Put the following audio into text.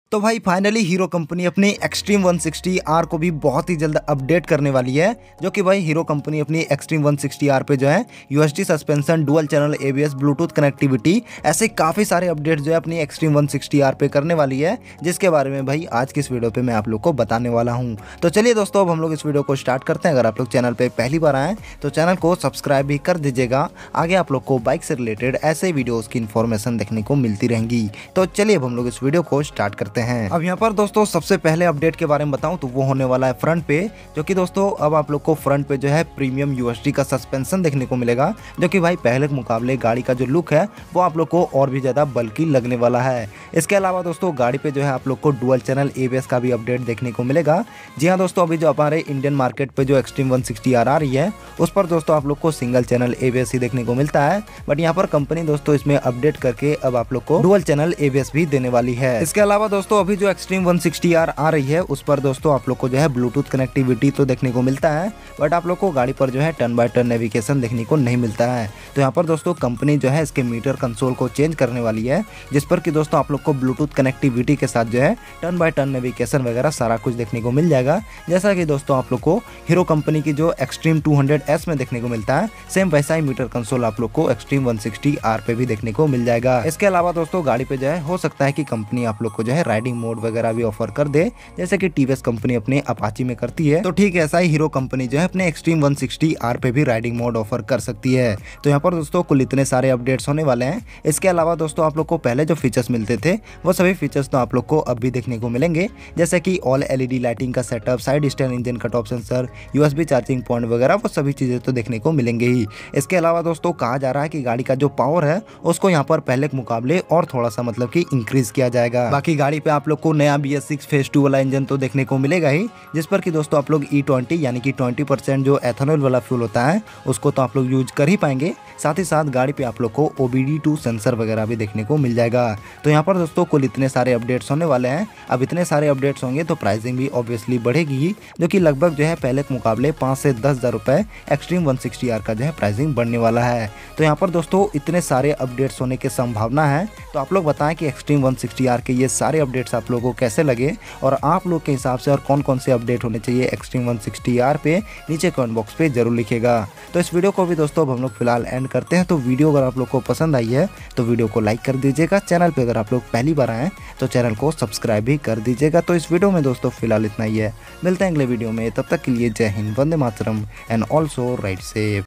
तो भाई finally hero company अपनी एक्सट्रीम 160R को भी बहुत ही जल्द अपडेट करने वाली है। जो कि भाई हीरो कंपनी अपनी एक्सट्रीम 160R पे जो है USD suspension, dual channel ABS, Bluetooth connectivity, ऐसे काफ़ी सारे अपडेट जो है अपनी एक्सट्रीम 160R पे करने वाली है, जिसके बारे में भाई आज की इस वीडियो पे मैं आप लोग को बताने वाला हूँ। तो चलिए दोस्तों, अब हम लोग इस वीडियो को स्टार्ट करते हैं। अगर आप लोग चैनल पर पहली बार आएँ तो चैनल को सब्सक्राइब भी कर दीजिएगा। आगे आप लोग को बाइक से रिलेटेड ऐसे वीडियोज़ की इन्फॉर्मेशन देखने को मिलती रहेंगी। तो चलिए अब हम लोग इस वीडियो को स्टार्ट करते हैं। अब यहाँ पर दोस्तों सबसे पहले अपडेट के बारे में बताऊं तो वो होने वाला है फ्रंट पे, जो कि दोस्तों अब आप लोग को फ्रंट पे जो है प्रीमियम यूएसडी का सस्पेंशन देखने को मिलेगा, जो कि भाई पहले के मुकाबले गाड़ी का जो लुक है वो आप लोग को और भी ज़्यादा बल्कि लगने वाला है। इसके अलावा दोस्तों गाड़ी पे जो है आप लोग को डुअल चैनल एबीएस का भी अपडेट देखने को मिलेगा। जी हाँ दोस्तों, अभी जो हमारे इंडियन मार्केट पे जो एक्सट्रीम 160R आ रही है उस पर दोस्तों आप लोग को सिंगल चैनल एबीएस ही देखने को मिलता है, बट यहाँ पर कंपनी दोस्तों इसमें अपडेट करके अब आप लोग को डुअल चैनल एबीएस भी देने वाली है। इसके अलावा दोस्तों अभी जो एक्सट्रीम 160R आ रही है उस पर दोस्तों आप लोग को जो है ब्लूटूथ कनेक्टिविटी तो देखने को मिलता है, बट आप लोग को गाड़ी पर जो है टर्न बाय टर्न नेविगेशन देखने को नहीं मिलता है। तो यहाँ पर दोस्तों कंपनी जो है इसके मीटर कंसोल को चेंज करने वाली है, जिस पर कि दोस्तों आप लोग को ब्लूटूथ कनेक्टिविटी के साथ जो है टर्न बाय टर्न नेविगेशन वगैरह सारा कुछ देखने को मिल जाएगा, जैसा कि दोस्तों आप लोग को हीरो कंपनी की जो एक्सट्रीम 200S में देखने को मिलता है। सेम वैसा ही मीटर कंसोल आप लोग को एक्सट्रीम 160R पे भी देखने को मिल जाएगा। इसके अलावा दोस्तों गाड़ी पे जो है हो सकता है कि कंपनी आप लोग को जो है राइडिंग मोड वगैरह भी ऑफर कर दे, जैसे कि टीवीएस कंपनी अपने अपाची में करती है। तो ठीक ऐसा ही हीरो कंपनी जो है अपने एक्सट्रीम 160R पे भी राइडिंग मोड ऑफर कर सकती है। तो यहाँ पर दोस्तों कुल इतने सारे अपडेट्स होने वाले हैं। इसके अलावा दोस्तों आप लोग को पहले जो फीचर्स मिलते थे वो सभी फीचर्स तो आप लोग को अब भी देखने को मिलेंगे, जैसे कि ऑल एलईडी लाइटिंग का setup, side stand engine cut off sensor, USB charging point वगैरह, वो सभी चीजें तो देखने को मिलेंगे ही। इसके अलावा दोस्तों कहा जा रहा है कि गाड़ी का जो पावर है उसको यहाँ पर पहले के मुकाबले और थोड़ा सा मतलब कि इंक्रीज किया जाएगा। बाकी गाड़ी पे आप लोग को नया BS6 फेज 2 वाला इंजन तो देखने को मिलेगा ही, जिस पर कि दोस्तों आप लोग E20 यानी कि 20% जो एथेनॉल वाला फ्यूल होता है उसको तो आप लोग यूज कर ही पाएंगे। साथ ही साथ गाड़ी पे आप लोग को OBD2 सेंसर वगैरह भी देखने को मिल जाएगा। तो यहाँ पर दोस्तों कुल इतने सारे अपडेट्स होने वाले हैं। अब इतने सारे अपडेट्स होंगे तो प्राइसिंग भी ऑब्वियसली बढ़ेगी ही, जो कि लगभग जो है पहले के मुकाबले 5 से 10,000 रुपये एक्सट्रीम 160R का जो है प्राइसिंग बढ़ने वाला है। तो यहाँ पर दोस्तों इतने सारे अपडेट्स होने की संभावना है। तो आप लोग बताएं कि एक्सट्रीम 160R के ये सारे अपडेट्स आप लोगों को कैसे लगे, और आप लोग के हिसाब से और कौन कौन से अपडेट होने चाहिए एक्सट्रीम 160R पे नीचे कमेंट बॉक्स पे जरूर लिखेगा। तो इस वीडियो को भी दोस्तों अब हम लोग फिलहाल एंड करते हैं। तो वीडियो अगर आप लोग को पसंद आई है तो वीडियो को लाइक कर दीजिएगा। चैनल पे अगर आप लोग पहली बार आए तो चैनल को सब्सक्राइब भी कर दीजिएगा। तो इस वीडियो में दोस्तों फिलहाल इतना ही है। मिलते हैं अगले वीडियो में, तब तक के लिए जय हिंद, वंदे मातरम एंड ऑल्सो राइड सेफ।